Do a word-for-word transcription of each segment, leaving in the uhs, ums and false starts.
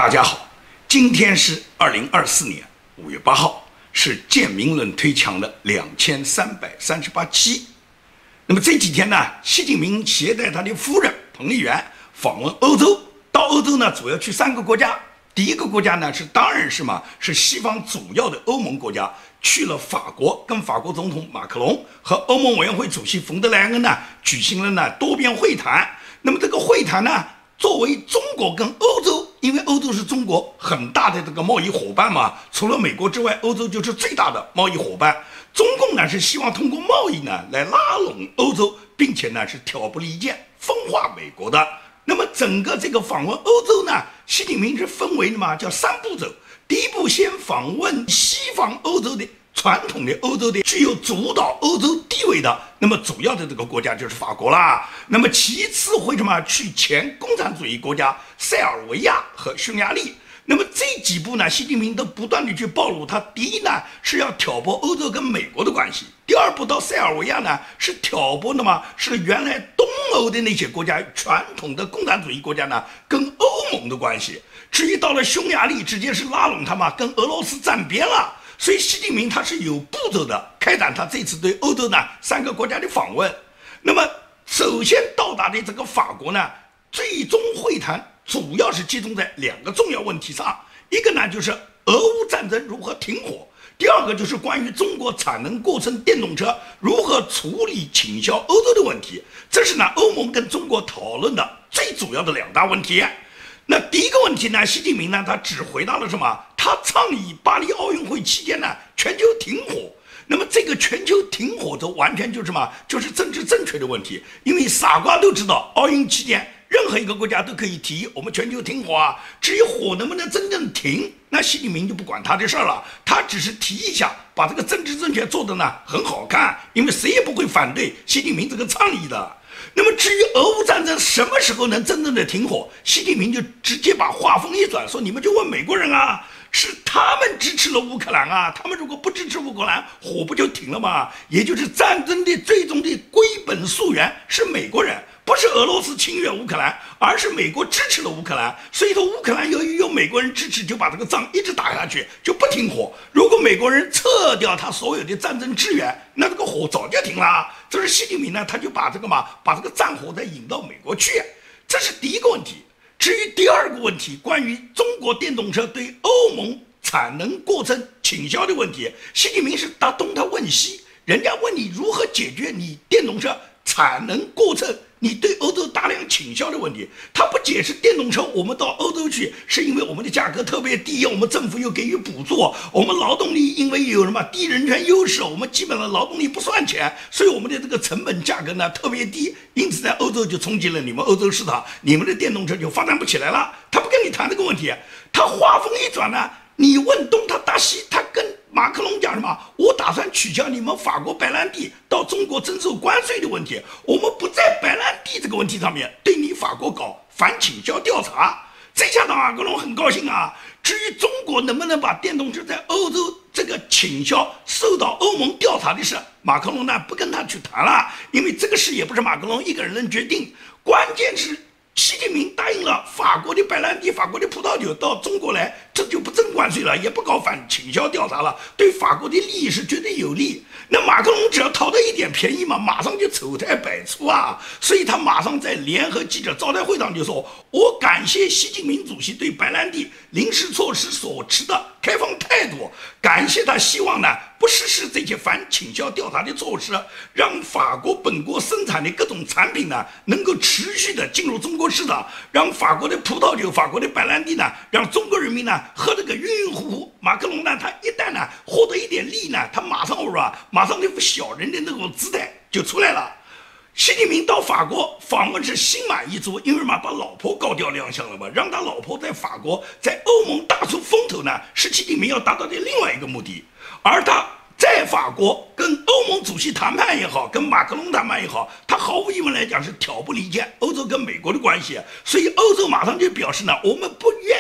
大家好，今天是二零二四年五月八号，是建民论推墙的两千三百三十八期。那么这几天呢，习近平携带他的夫人彭丽媛访问欧洲，到欧洲呢主要去三个国家。第一个国家呢是当然是嘛，是西方主要的欧盟国家，去了法国，跟法国总统马克龙和欧盟委员会主席冯德莱恩呢举行了呢多边会谈。那么这个会谈呢，作为中国跟欧洲，因为欧洲是中国很大的这个贸易伙伴嘛，除了美国之外，欧洲就是最大的贸易伙伴。中共呢是希望通过贸易呢来拉拢欧洲，并且呢是挑拨离间、分化美国的。那么整个这个访问欧洲呢，习近平是分为嘛叫三步走。第一步先访问西方欧洲的传统的欧洲的具有主导欧洲地位的，那么主要的这个国家就是法国啦。那么其次会什么去前共产主义国家塞尔维亚和匈牙利。那么这几步呢，习近平都不断的去暴露，他第一呢是要挑拨欧洲跟美国的关系，第二步到塞尔维亚呢是挑拨的嘛，是原来东欧的那些国家传统的共产主义国家呢跟欧盟的关系。至于到了匈牙利，直接是拉拢他嘛，跟俄罗斯站边了。所以习近平他是有步骤的开展他这次对欧洲呢三个国家的访问。那么首先到达的这个法国呢，最终会谈主要是集中在两个重要问题上，一个呢就是俄乌战争如何停火，第二个就是关于中国产能过剩电动车如何处理倾销欧洲的问题。这是呢欧盟跟中国讨论的最主要的两大问题。那第一个问题呢，习近平呢他只回答了什么？他倡议巴黎奥运会期间呢全球停火。那么这个全球停火这完全就是什么？就是政治正确的问题。因为傻瓜都知道，奥运期间任何一个国家都可以提我们全球停火啊。至于火能不能真正停，那习近平就不管他的事儿了，他只是提一下，把这个政治正确做的呢很好看，因为谁也不会反对习近平这个倡议的。那么至于俄乌战争什么时候能真正的停火，习近平就直接把话锋一转，说你们就问美国人啊，是他们支持了乌克兰啊，他们如果不支持乌克兰，火不就停了吗？也就是战争的最终的归本溯源是美国人，不是俄罗斯侵略乌克兰，而是美国支持了乌克兰。所以说乌克兰由于有美国人支持，就把这个仗一直打下去，就不停火。如果美国人撤掉他所有的战争支援，那这个火早就停了。这是习近平呢，他就把这个嘛，把这个战火再引到美国去，这是第一个问题。至于第二个问题，关于中国电动车对欧盟产能过剩倾销的问题，习近平是答东他问西，人家问你如何解决你电动车产能过剩，你对欧洲大量倾销的问题，他不解释电动车我们到欧洲去是因为我们的价格特别低，我们政府又给予补助，我们劳动力因为有什么低人权优势，我们基本上劳动力不算钱，所以我们的这个成本价格呢特别低，因此在欧洲就冲击了你们欧洲市场，你们的电动车就发展不起来了。他不跟你谈这个问题，他话锋一转呢，你问东他答西，他跟马克龙讲什么？我打算取消你们法国白兰地到中国征收关税的问题，我们不在白兰地这个问题上面对你法国搞反倾销调查。这下让马克龙很高兴啊。至于中国能不能把电动车在欧洲这个倾销受到欧盟调查的事，马克龙呢不跟他去谈了，因为这个事也不是马克龙一个人能决定，关键是习近平答应了法国的白兰地、法国的葡萄酒到中国来，这就不征关税了，也不搞反倾销调查了，对法国的利益是绝对有利。那马克龙只要讨到一点便宜嘛，马上就丑态百出啊！所以他马上在联合记者招待会上就说：“我感谢习近平主席对白兰地临时措施所持的开放态度，感谢他希望呢不实施这些反倾销调查的措施，让法国本国生产的各种产品呢能够持续的进入中国市场，让法国的葡萄酒、法国的白兰地呢，让中国人民呢喝这个晕晕乎乎。”马克龙呢，他一旦呢获得一点利呢，他马上是吧，马上那副小人的那种姿态就出来了。习近平到法国访问是心满意足，因为什么？把老婆高调亮相了嘛，让他老婆在法国在欧盟大出风头呢，是习近平要达到的另外一个目的。而他在法国跟欧盟主席谈判也好，跟马克龙谈判也好，他毫无疑问来讲是挑拨离间欧洲跟美国的关系，所以欧洲马上就表示呢，我们不愿意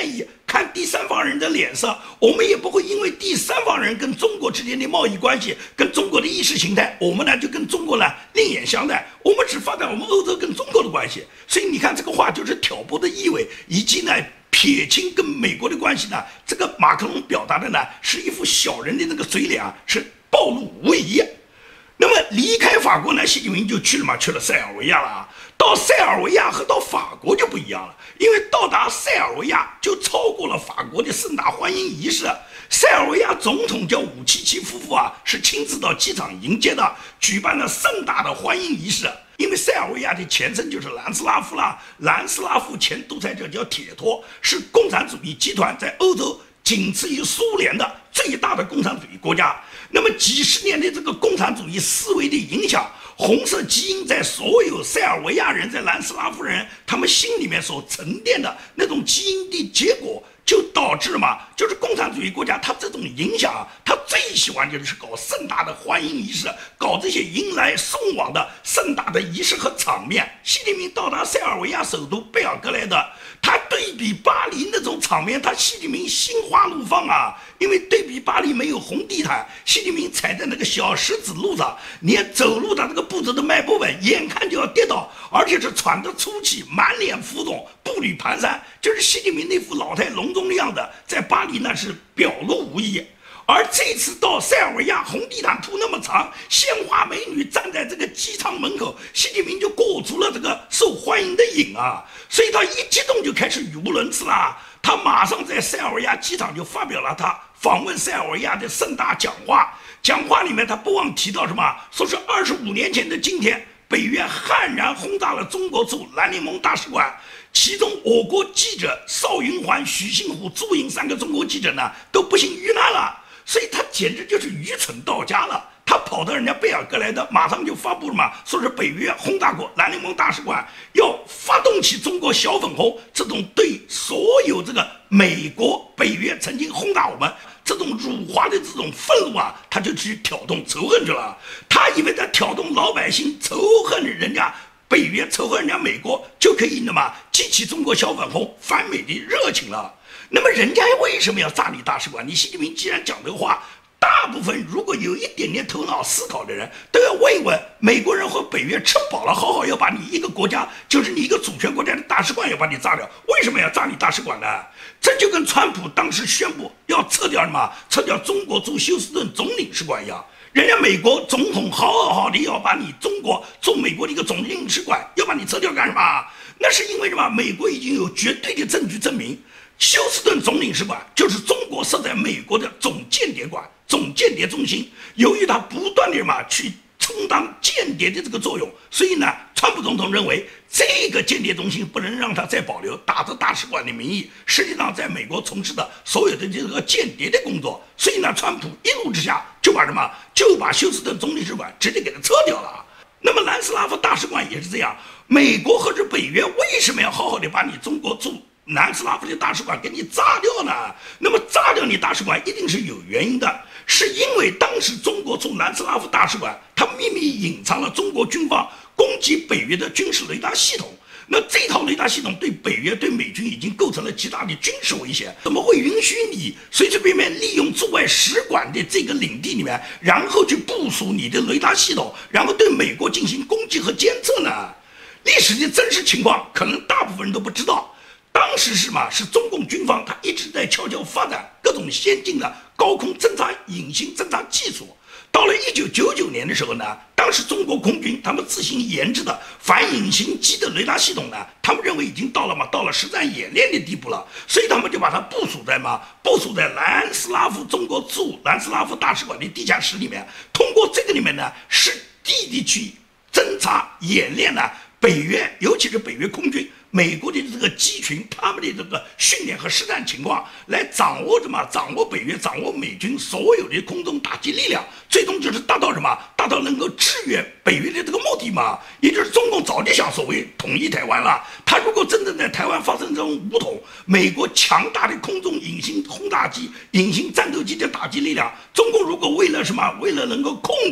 看第三方人的脸色，我们也不会因为第三方人跟中国之间的贸易关系、跟中国的意识形态，我们呢就跟中国呢另眼相待。我们只发展我们欧洲跟中国的关系。所以你看这个话就是挑拨的意味，以及呢撇清跟美国的关系呢，这个马克龙表达的呢是一副小人的那个嘴脸啊，是暴露无遗。那么离开法国呢，习近平就去了嘛，去了塞尔维亚了啊。到塞尔维亚和到法国就不一样了，因为到达塞尔维亚就超过了法国的盛大欢迎仪式。塞尔维亚总统叫武契奇夫妇啊，是亲自到机场迎接的，举办了盛大的欢迎仪式。因为塞尔维亚的前身就是南斯拉夫啦，南斯拉夫前独裁者叫铁托，是共产主义集团在欧洲仅次于苏联的最大的共产主义国家。那么几十年的这个共产主义思维的影响，红色基因在所有塞尔维亚人、在南斯拉夫人他们心里面所沉淀的那种基因的结果，就导致了嘛，就是共产主义国家它这种影响啊，它最喜欢就是搞盛大的欢迎仪式，搞这些迎来送往的盛大的仪式和场面。习近平到达塞尔维亚首都贝尔格莱德，他对比巴黎那种场面，他习近平心花怒放啊！因为对比巴黎没有红地毯，习近平踩在那个小石子路上，连走路的那个步子都迈不稳，眼看就要跌倒，而且是喘得粗气，满脸浮肿，步履蹒跚，就是习近平那副老态龙钟的样子，在巴黎那是表露无遗。而这次到塞尔维亚，红地毯铺那么长，鲜花美女站在这个机场门口，习近平就过足了这个受欢迎的瘾啊，所以他一激动就开始语无伦次啦。他马上在塞尔维亚机场就发表了他访问塞尔维亚的盛大讲话。讲话里面他不忘提到什么，说是二十五年前的今天，北约悍然轰炸了中国驻南宁蒙大使馆，其中我国记者邵云环、许信虎、朱莹三个中国记者呢都不幸遇难了。所以他简直就是愚蠢到家了。他跑到人家贝尔格莱德，马上就发布了嘛，说是北约轰炸过南宁蒙大使馆，要发动起中国小粉红这种对所有这个美国北约曾经轰炸我们这种辱华的这种愤怒啊，他就去挑动仇恨去了。他以为在挑动老百姓仇恨人家北约、仇恨人家美国，就可以那么激起中国小粉红反美的热情了。那么人家为什么要炸你大使馆？你习近平既然讲这个话，大部分如果有一点点头脑思考的人都要问一问，美国人和北约吃饱了好好要把你一个国家，就是你一个主权国家的大使馆要把你炸掉，为什么要炸你大使馆呢？这就跟川普当时宣布要撤掉什么，撤掉中国驻休斯顿总领事馆一样。人家美国总统好好好的要把你中国驻美国的一个总领事馆要把你撤掉干什么？那是因为什么？美国已经有绝对的证据证明，休斯顿总领事馆就是中国设在美国的总间谍馆、总间谍中心。由于它不断的嘛去充当间谍的这个作用，所以呢，川普总统认为这个间谍中心不能让它再保留，打着大使馆的名义，实际上在美国从事的所有的这个间谍的工作。所以呢，川普一怒之下就把什么，就把休斯顿总领事馆直接给它撤掉了。那么南斯拉夫大使馆也是这样，美国或者北约为什么要好好的把你中国驻南斯拉夫的大使馆给你炸掉呢？那么炸掉你大使馆一定是有原因的，是因为当时中国驻南斯拉夫大使馆，它秘密隐藏了中国军方攻击北约的军事雷达系统。那这套雷达系统对北约、对美军已经构成了极大的军事威胁，怎么会允许你随随便便利用驻外使馆的这个领地里面，然后去部署你的雷达系统，然后对美国进行攻击和监测呢？历史的真实情况，可能大部分人都不知道。当时是嘛，是中共军方他一直在悄悄发展各种先进的高空侦察、隐形侦察技术。到了一九九九年的时候呢，当时中国空军他们自行研制的反隐形机的雷达系统呢，他们认为已经到了嘛，到了实战演练的地步了，所以他们就把它部署在嘛，部署在南斯拉夫中国驻南斯拉夫大使馆的地下室里面。通过这个里面呢，实地的去侦察演练呢，北约尤其是北约空军、美国的这个机群，他们的这个训练和实战情况，来掌握什么？掌握北约、掌握美军所有的空中打击力量，最终就是达到什么？达到能够支援北约的这个目的嘛。也就是中共早就想所谓统一台湾了。他如果真正在台湾发生这种武统，美国强大的空中隐形轰炸机、隐形战斗机的打击力量，中共如果为了什么？为了能够控制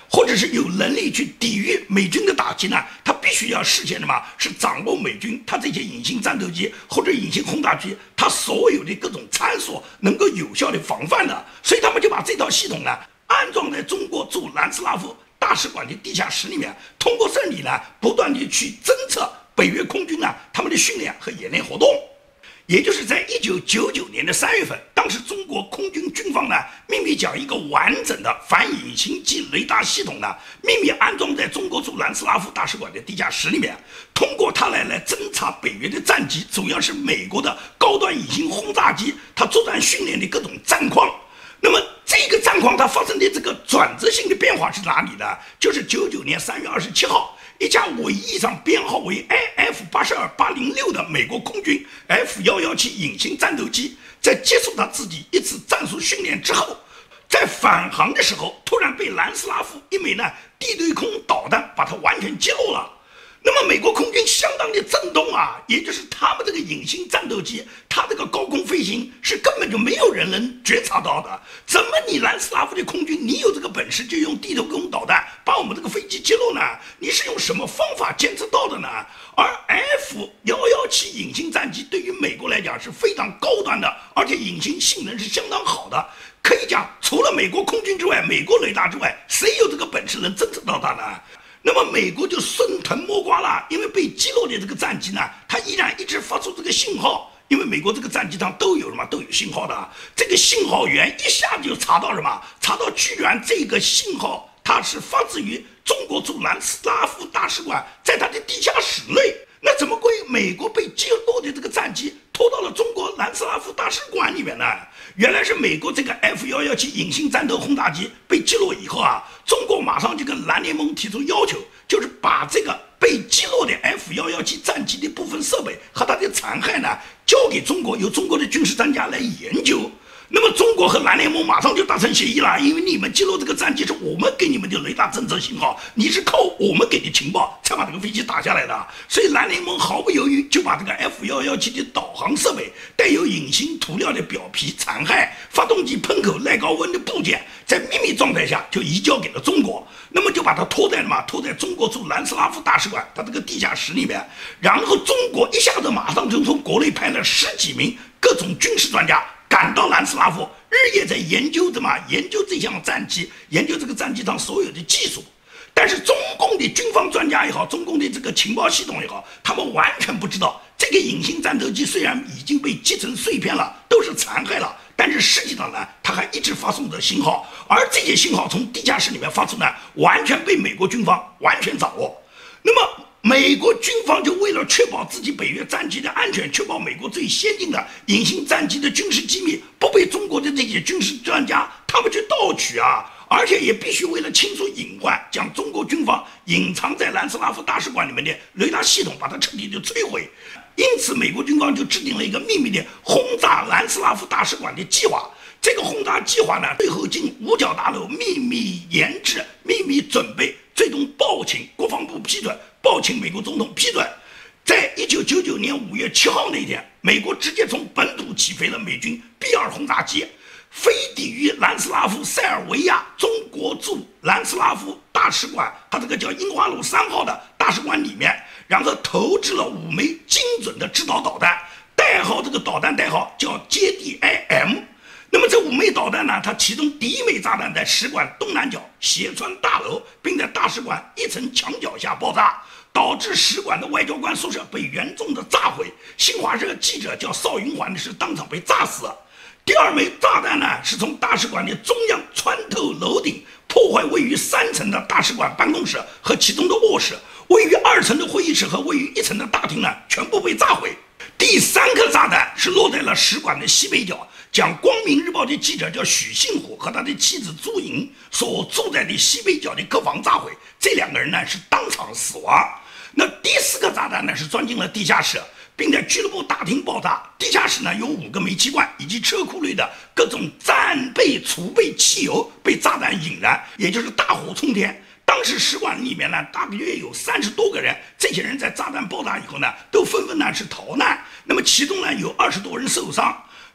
或者是有能力去抵御美军的打击呢，他必须要实现什么？是掌握美军他这些隐形战斗机或者隐形轰炸机，他所有的各种参数能够有效的防范的。所以他们就把这套系统呢安装在中国驻南斯拉夫大使馆的地下室里面，通过这里呢不断的去侦测北约空军呢他们的训练和演练活动。也就是在一九九九年的三月份，当时中国空军军方呢秘密将一个完整的反隐形机雷达系统呢秘密安装在中国驻南斯拉夫大使馆的地下室里面，通过它来来侦察北约的战机，主要是美国的高端隐形轰炸机它作战训练的各种战况。那么这个战况它发生的这个转折性的变化是哪里呢？就是九九年三月二十七号，一架尾翼上编号为 I F 八二八零六的美国空军 F 一一七隐形战斗机，在结束他自己一次战术训练之后，在返航的时候，突然被南斯拉夫一枚呢地对空导弹把它完全击落了。那么美国空军相当的震动啊，也就是他们这个隐形战斗机，它这个高空飞行是根本就没有人能觉察到的。怎么你南斯拉夫的空军，你有这个本事就用地对空导弹把我们这个飞机击落呢？你是用什么方法监测到的呢？而 F 一一七隐形战机对于美国来讲是非常高端的，而且隐形性能是相当好的。可以讲，除了美国空军之外，美国雷达之外，谁有这个本事能侦测到它呢？那么美国就顺藤摸瓜了，因为被击落的这个战机呢，它依然一直发出这个信号，因为美国这个战机上都有什么都有信号的，这个信号源一下就查到什么，查到居然这个信号它是发自于中国驻南斯拉夫大使馆，在它的地下室内。那怎么会美国被击落的这个战机拖到了中国南斯拉夫大使馆里面呢？原来是美国这个 F 一一七隐形战斗轰炸机被击落以后啊，中国马上就跟蓝联盟提出要求，就是把这个被击落的 F 一一七战机的部分设备和它的残骸呢交给中国，由中国的军事专家来研究。那么中国和蓝联盟马上就达成协议了，因为你们击落这个战机是我们给你们的雷达侦测信号，你是靠我们给的情报才把这个飞机打下来的，所以蓝联盟毫不犹豫就把这个 F 一一七的导航设备、带有隐形涂料的表皮残骸、发动机喷口耐高温的部件，在秘密状态下就移交给了中国。那么就把它拖在什么？拖在中国驻南斯拉夫大使馆它这个地下室里面，然后中国一下子马上就从国内派了十几名各种军事专家赶到南斯拉夫，日夜在研究怎么研究这项战机，研究这个战机上所有的技术。但是中共的军方专家也好，中共的这个情报系统也好，他们完全不知道这个隐形战斗机虽然已经被击成碎片了，都是残骸了，但是实际上呢，它还一直发送着信号，而这些信号从地下室里面发出呢，完全被美国军方完全掌握。那么美国军方就为了确保自己北约战机的安全，确保美国最先进的隐形战机的军事机密不被中国的这些军事专家他们去盗取啊，而且也必须为了清除隐患，将中国军方隐藏在南斯拉夫大使馆里面的雷达系统把它彻底的摧毁。因此美国军方就制定了一个秘密的轰炸南斯拉夫大使馆的计划。这个轰炸计划呢，最后经五角大楼秘密研制、秘密准备，最终报请国防部批准，报请美国总统批准。在一九九九年五月七号那天，美国直接从本土起飞了美军 B 二轰炸机，飞抵于南斯拉夫塞尔维亚中国驻南斯拉夫大使馆，它这个叫樱花路三号的大使馆里面，然后投掷了五枚精准的制导导弹，代号这个导弹代号叫接地 I M。那么这五枚导弹呢，它其中第一枚炸弹在使馆东南角斜穿大楼，并在大使馆一层墙角下爆炸，导致使馆的外交官宿舍被严重的炸毁。新华社记者叫邵云环是当场被炸死。第二枚炸弹呢，是从大使馆的中央穿透楼顶，破坏位于三层的大使馆办公室和其中的卧室，位于二层的会议室和位于一层的大厅呢，全部被炸毁。第三颗炸弹是落在了使馆的西北角，讲光明日报的记者叫许信虎和他的妻子朱莹所住在的西北角的客房炸毁，这两个人呢是当场死亡。那第四个炸弹呢是钻进了地下室，并在俱乐部大厅爆炸。地下室呢有五个煤气罐以及车库内的各种战备储备汽油被炸弹引燃，也就是大火冲天。当时使馆里面呢，大约有三十多个人，这些人在炸弹爆炸以后呢，都纷纷呢是逃难。那么其中呢有二十多人受伤。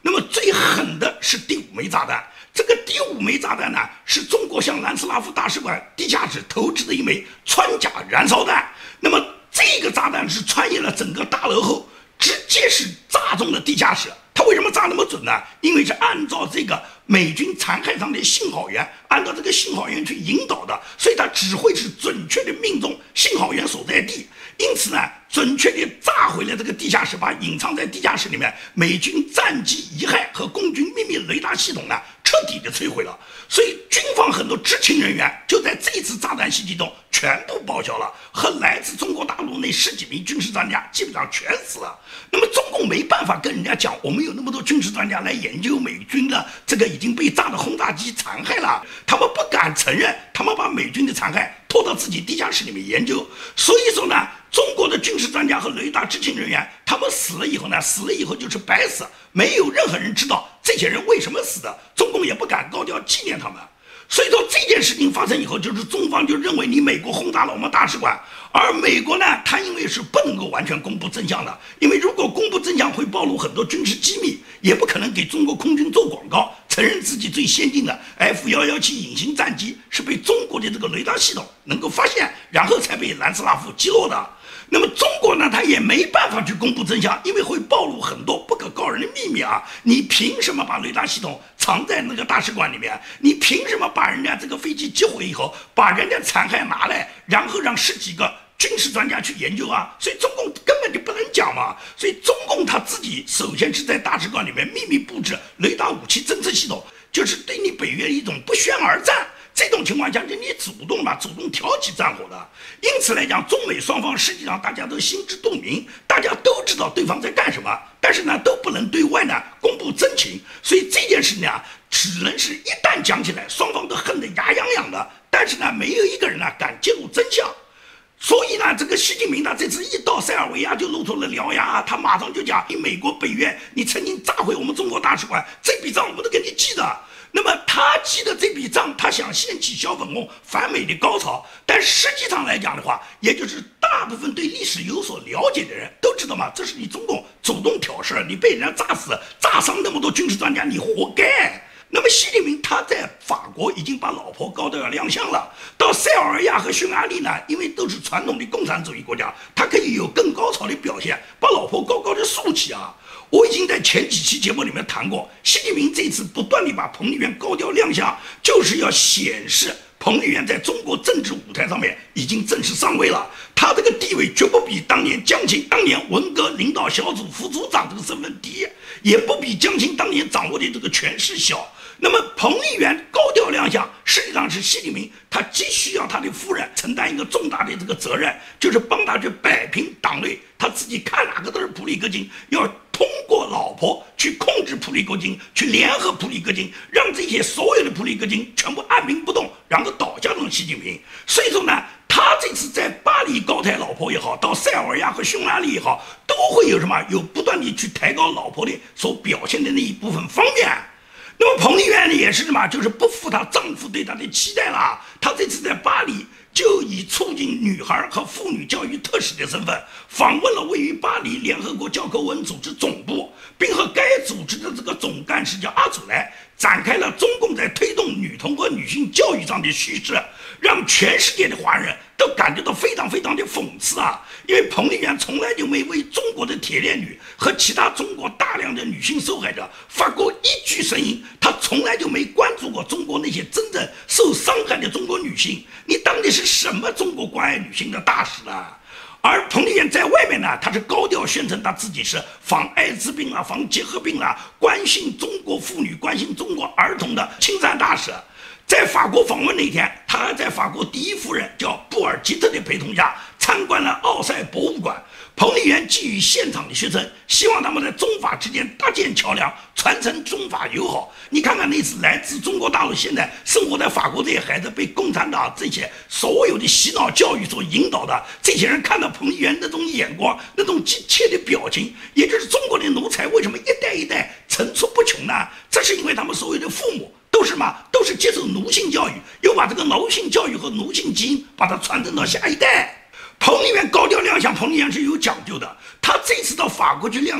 那么最狠的是第五枚炸弹，这个第五枚炸弹呢，是中国向南斯拉夫大使馆地下室投掷的一枚穿甲燃烧弹。那么这个炸弹是穿越了整个大楼后，直接是炸中了地下室。它为什么炸那么准呢？因为是按照这个美军残骸上的信号源，按照这个信号源去引导的，所以它只会是准确的命中信号源所在地。因此呢，准确地炸回了这个地下室，把隐藏在地下室里面美军战机遗骸和共军秘密雷达系统呢，彻底的摧毁了。所以军方很多知情人员就在这次炸弹袭击中全部报销了，和来自中国大陆那十几名军事专家基本上全死了。那么中共没办法跟人家讲，我们有那么多军事专家来研究美军的这个已经被炸的轰炸机残骸了，他们不敢承认，他们把美军的残骸拖到自己地下室里面研究。所以说呢，中国的军事专家和雷达知情人员，他们死了以后呢，死了以后就是白死，没有任何人知道这些人为什么死的，中共也不敢高调纪念他们。所以说这件事情发生以后，就是中方就认为你美国轰炸了我们大使馆，而美国呢，他因为是不能够完全公布真相的，因为如果公布真相会暴露很多军事机密，也不可能给中国空军做广告，承认自己最先进的 F 一一七隐形战机是被中国的这个雷达系统能够发现，然后才被南斯拉夫击落的。那么中国呢，他也没办法去公布真相，因为会暴露很多不可告人的秘密啊！你凭什么把雷达系统藏在那个大使馆里面？你凭什么把人家这个飞机击毁以后，把人家残骸拿来，然后让十几个军事专家去研究啊？所以中共根本就不能讲嘛！所以中共他自己首先是在大使馆里面秘密布置雷达武器侦测系统，就是对你北约一种不宣而战。这种情况下，就你主动嘛，主动挑起战火的。因此来讲，中美双方实际上大家都心知肚明，大家都知道对方在干什么，但是呢，都不能对外呢公布真情。所以这件事呢，只能是一旦讲起来，双方都恨得牙痒痒的，但是呢，没有一个人呢敢揭露真相。所以呢，这个习近平他这次一到塞尔维亚就露出了獠牙，他马上就讲：你美国、北约，你曾经炸毁我们中国大使馆，这笔账我们都给你记的。那么他记的这笔账，他想掀起小粉红反美的高潮，但实际上来讲的话，也就是大部分对历史有所了解的人都知道嘛，这是你中共主动挑事，你被人家炸死、炸伤那么多军事专家，你活该。那么习近平他在法国已经把老婆高调要亮相了，到塞尔维亚和匈牙利呢，因为都是传统的共产主义国家，他可以有更高潮的表现，把老婆高高的竖起啊。我已经在前几期节目里面谈过，习近平这次不断地把彭丽媛高调亮相，就是要显示彭丽媛在中国政治舞台上面已经正式上位了，她这个地位绝不比当年江青当年文革领导小组副组长这个身份低，也不比江青当年掌握的这个权势小。那么彭丽媛高调亮相，实际上是习近平他既需要他的夫人承担一个重大的这个责任，就是帮他去摆平党内他自己看哪个都是普里戈金，要通过老婆去控制普里戈金，去联合普里戈金，让这些所有的普里戈金全部按兵不动，然后倒向了习近平。所以说呢，他这次在巴黎高抬老婆也好，到塞尔维亚和匈牙利也好，都会有什么有不断地去抬高老婆的所表现的那一部分方面。那么彭丽媛呢，也是什么，就是不负她丈夫对她的期待了。她这次在巴黎就以促进女孩和妇女教育特使的身份，访问了位于巴黎联合国教科文组织总部，并和该组织的这个总干事叫阿祖莱展开了中共在推动女童和女性教育上的叙事，让全世界的华人都感觉到非常非常的讽刺啊！因为彭丽媛从来就没为中国的铁链女和其他中国大量的女性受害者发过一句声音，她从来就没关注过中国那些真正受伤害的中国女性。你当的是什么中国关爱女性的大使啊？而彭丽媛在外面呢，她是高调宣称她自己是防艾滋病啊、防结核病啊、关心中国妇女、关心中国儿童的亲善大使。在法国访问那天，他还在法国第一夫人叫布尔吉特的陪同下参观了奥赛博物馆。彭丽媛寄予现场的学生，希望他们在中法之间搭建桥梁，传承中法友好。你看看那次来自中国大陆现在生活在法国这些孩子，被共产党这些所有的洗脑教育所引导的，这些人看到彭丽媛那种眼光，那种急切的表情，也就是中国的奴才为什么一代一代层出不穷呢？这是因为他们所有的父母都是嘛，都是接受奴性教育，又把这个奴性教育和奴性基因把它传承到下一代。彭丽媛高调亮相，彭丽媛是有讲究的。她这次到法国去亮相，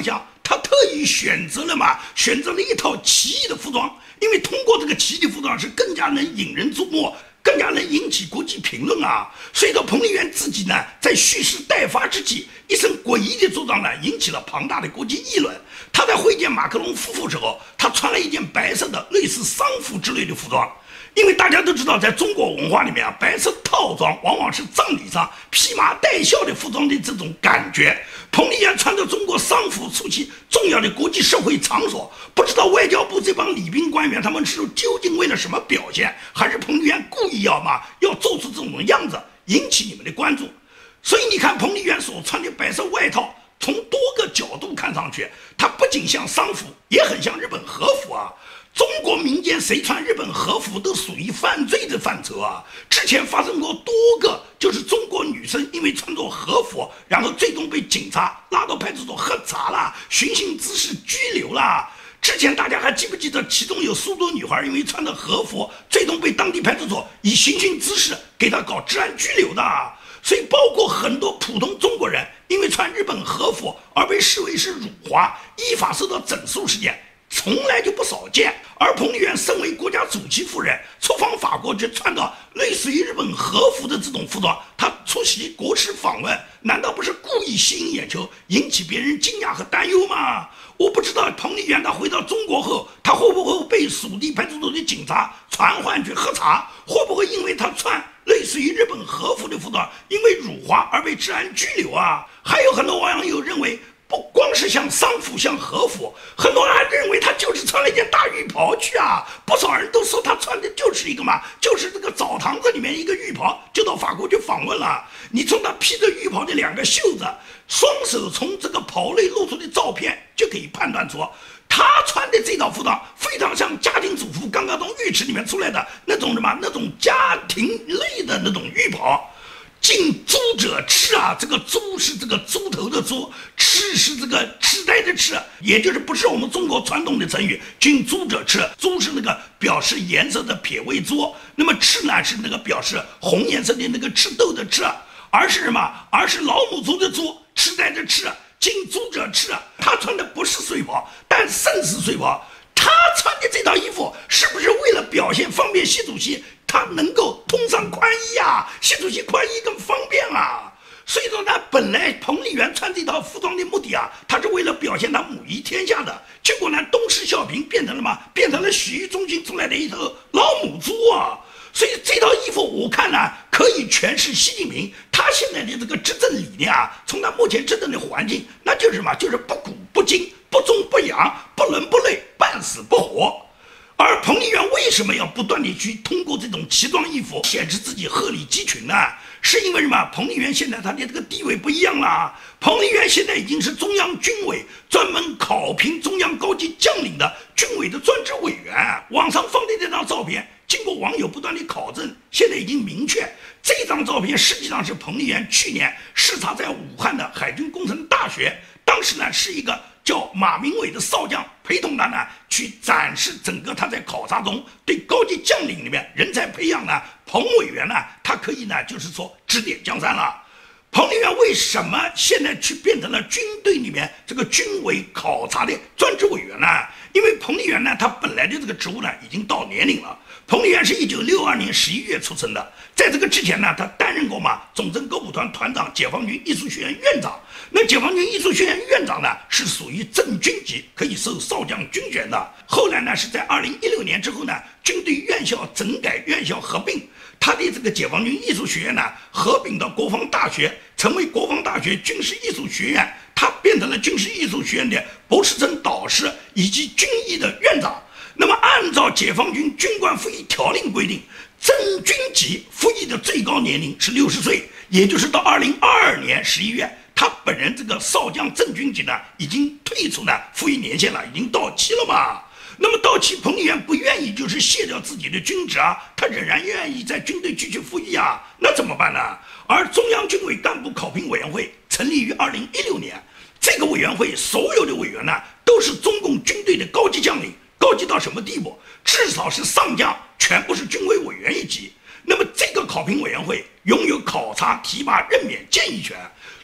他特意选择了嘛，选择了一套奇异的服装，因为通过这个奇异的服装是更加能引人注目，更加能引起国际评论啊。所以说彭丽媛自己呢，在蓄势待发之际，一身诡异的着装呢，引起了庞大的国际议论。他在会见马克龙夫妇时候，他穿了一件白色的类似丧服之类的服装。因为大家都知道，在中国文化里面啊，白色套装往往是葬礼上披麻戴孝的服装的这种感觉。彭丽媛穿着中国丧服出席重要的国际社会场所，不知道外交部这帮礼宾官员他们是究竟为了什么表现，还是彭丽媛故意要嘛要做出这种样子引起你们的关注。所以你看彭丽媛所穿的白色外套，从多个角度看上去，它不仅像丧服，也很像日本和服啊。中国民间谁穿日本和服都属于犯罪的范畴啊！之前发生过多个，就是中国女生因为穿着和服，然后最终被警察拉到派出所喝茶了，寻衅滋事拘留了。之前大家还记不记得，其中有苏州女孩因为穿着和服，最终被当地派出所以寻衅滋事给她搞治安拘留的。所以包括很多普通中国人因为穿日本和服而被视为是辱华，依法受到整肃事件从来就不少见。而彭丽媛身为国家主席夫人，出访法国就穿着类似于日本和服的这种服装，她出席国事访问，难道不是故意吸引眼球，引起别人惊讶和担忧吗？我不知道彭丽媛她回到中国后，她会不会被属地派出所的警察传唤去喝茶，会不会因为她穿类似于日本和服的服装，因为辱华而被治安拘留啊？还有很多网友认为，不光是像丧服像和服，很多人还认为他就是穿了一件大浴袍去啊。不少人都说他穿的就是一个嘛，就是这个澡堂子里面一个浴袍，就到法国去访问了。你从他披着浴袍的两个袖子，双手从这个袍内露出的照片就可以判断出，他穿的这套服装非常像家庭主妇刚刚从浴池里面出来的那种什么那种家庭类的那种浴袍。近朱者赤啊，这个朱是这个猪头的猪，赤是这个痴呆的痴，也就是不是我们中国传统的成语近朱者赤，朱是那个表示颜色的撇位朱，那么赤呢是那个表示红颜色的那个赤豆的赤，而是什么？而是老母猪的猪，痴呆的痴，近朱者赤。他穿的不是睡袍，但胜似睡袍。他穿的这套衣服是不是为了表现方便习主席他能够通上宽衣啊？习主席宽衣更方便啊。所以说呢，本来彭丽媛穿这套服装的目的啊，他是为了表现他母仪天下的，结果呢，东施效颦，变成了嘛，变成了洗浴中心出来的一头老母猪啊。所以这套衣服我看呢，可以诠释习近平他现在的这个执政理念啊，从他目前执政的环境，那就是什么？就是不古不今，不中不洋，不伦不类，半死不活。而彭丽媛为什么要不断地去通过这种奇装异服显示自己鹤立鸡群呢？是因为什么？彭丽媛现在她的这个地位不一样了。彭丽媛现在已经是中央军委专门考评中央高级将领的军委的专职委员。网上放的这张照片，经过网友不断的考证，现在已经明确，这张照片实际上是彭丽媛去年视察在武汉的海军工程大学，当时呢是一个叫马明伟的少将陪同他呢去展示整个他在考察中对高级将领里面人才培养呢，彭委员呢他可以呢就是说指点江山了。彭丽媛为什么现在去变成了军队里面这个军委考察的专职委员呢？因为彭丽媛呢她本来的这个职务呢已经到年龄了。彭丽媛是一九六二年十一月出生的，在这个之前呢，她担任过嘛总政歌舞团团长、解放军艺术学院院长。那解放军艺术学院院长呢，是属于正军级，可以受少将军衔的。后来呢，是在二零一六年之后呢，军队院校整改，院校合并，他的这个解放军艺术学院呢，合并到国防大学，成为国防大学军事艺术学院，他变成了军事艺术学院的博士生导师以及军艺的院长。那么按照解放军军官服役条令规定，正军级服役的最高年龄是六十岁，也就是到二零二二年十一月，他本人这个少将正军级呢已经退出呢服役年限了，已经到期了嘛。那么到期，彭丽媛不愿意就是卸掉自己的军职啊，他仍然愿意在军队继续服役啊，那怎么办呢？而中央军委干部考评委员会成立于二零一六年，这个委员会所有的委员呢都是中共军队的高级将领。高级到什么地步？至少是上将，全部是军委委员一级。那么这个考评委员会拥有考察、提拔、任免、建议权。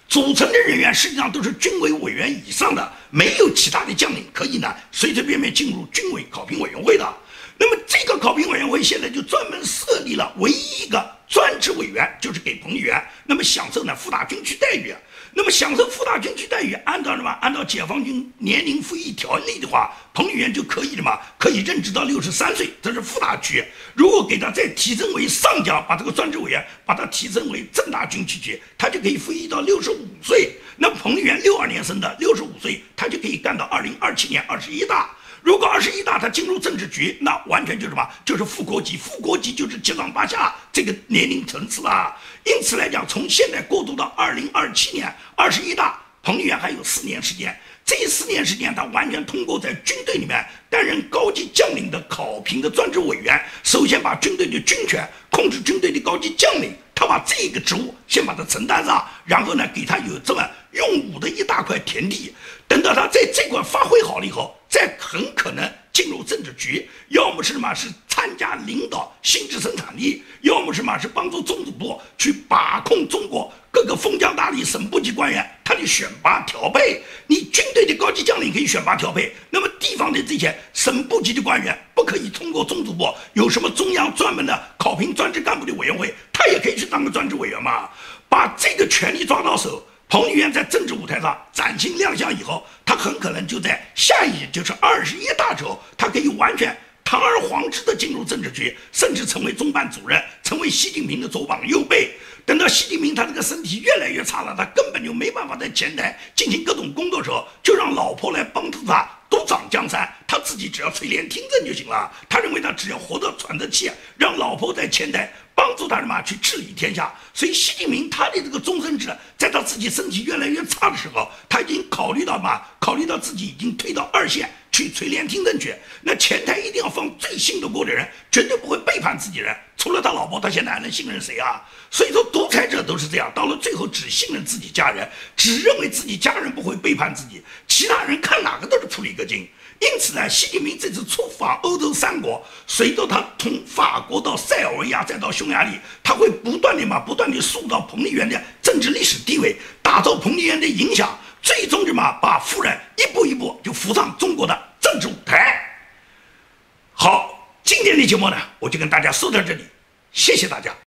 组成的人员实际上都是军委委员以上的，没有其他的将领可以呢随随便便进入军委考评委员会的。那么这个考评委员会现在就专门设立了唯一一个专职委员，就是给彭丽媛，那么享受呢副大军区待遇。那么享受副大军区待遇，按照什么？按照解放军年龄服役条例的话，彭丽媛就可以什么？可以任职到六十三岁，这是副大区。如果给他再提升为上将，把这个专职委员把他提升为正大军区去，他就可以服役到六十五岁。那彭丽媛六二年生的，六十五岁，他就可以干到二零二七年二十一大。如果二十一大他进入政治局，那完全就是什么？就是副国级，副国级就是七上八下这个年龄层次啦。因此来讲，从现在过渡到二零二七年二十一大，彭丽媛还有四年时间。这四年时间，他完全通过在军队里面担任高级将领的考评的专职委员，首先把军队的军权控制军队的高级将领，他把这个职务先把它承担上，然后呢，给他有这么用武的一大块田地。等到他在这块发挥好了以后，再很可能进入政治局，要么是什么是参加领导新质生产力，要么是什么是帮助中组部去把控中国各个封疆大吏、省部级官员他的选拔调配。你军队的高级将领可以选拔调配，那么地方的这些省部级的官员不可以通过中组部有什么中央专门的考评专职干部的委员会，他也可以去当个专职委员嘛？把这个权力抓到手。彭丽媛在政治舞台上崭新亮相以后，他很可能就在下一届，就是二十一大之后，他可以完全堂而皇之的进入政治局，甚至成为中办主任，成为习近平的左膀右臂。等到习近平他这个身体越来越差了，他根本就没办法在前台进行各种工作的时候，就让老婆来帮助他督掌江山，他自己只要垂帘听政就行了。他认为他只要活着喘着气，让老婆在前台帮助他什么去治理天下。所以习近平他的这个终身制，在他自己身体越来越差的时候，他已经考虑到嘛，考虑到自己已经退到二线去垂帘听政去。那前台一定要放最信得过的人，绝对不会背叛自己人。除了他老婆，他现在还能信任谁啊？所以说独裁者都是这样，到了最后只信任自己家人，只认为自己家人不会背叛自己，其他人看哪个都是扑里格筋。因此呢，习近平这次出访欧洲三国，随着他从法国到塞尔维亚再到匈牙利，他会不断的嘛，不断的塑造彭丽媛的政治历史地位，打造彭丽媛的影响，最终就嘛把夫人一步一步就扶上中国的政治舞台。好，今天的节目呢，我就跟大家说到这里，谢谢大家。